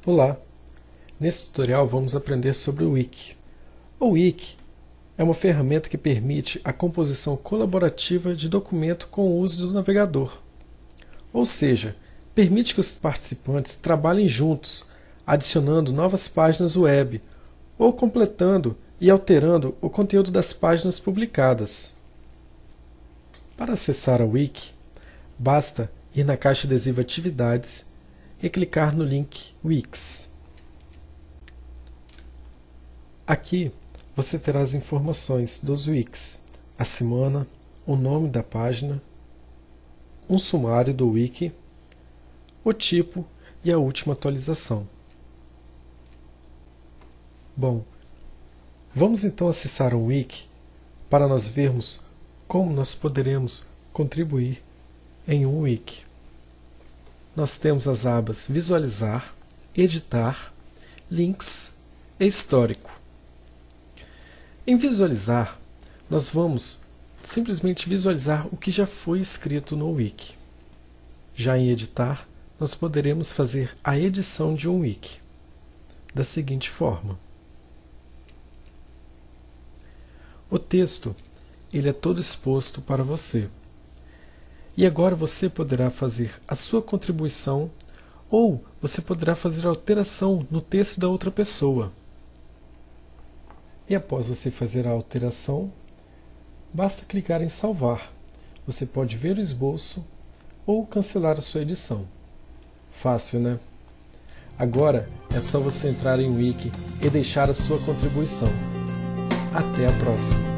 Olá! Nesse tutorial vamos aprender sobre o Wiki. O Wiki é uma ferramenta que permite a composição colaborativa de documento com o uso do navegador. Ou seja, permite que os participantes trabalhem juntos, adicionando novas páginas web ou completando e alterando o conteúdo das páginas publicadas. Para acessar a Wiki, basta ir na caixa adesiva Atividades e clicar no link Wix. Aqui você terá as informações dos Wikis, a semana, o nome da página, um sumário do Wiki, o tipo e a última atualização. Bom, vamos então acessar o Wiki para nós vermos como nós poderemos contribuir em um Wiki. Nós temos as abas Visualizar, Editar, Links e Histórico. Em Visualizar, nós vamos simplesmente visualizar o que já foi escrito no Wiki. Já em Editar, nós poderemos fazer a edição de um Wiki da seguinte forma. O texto ele é todo exposto para você. E agora você poderá fazer a sua contribuição ou você poderá fazer alteração no texto da outra pessoa. E após você fazer a alteração, basta clicar em salvar. Você pode ver o esboço ou cancelar a sua edição. Fácil, né? Agora é só você entrar em Wiki e deixar a sua contribuição. Até a próxima!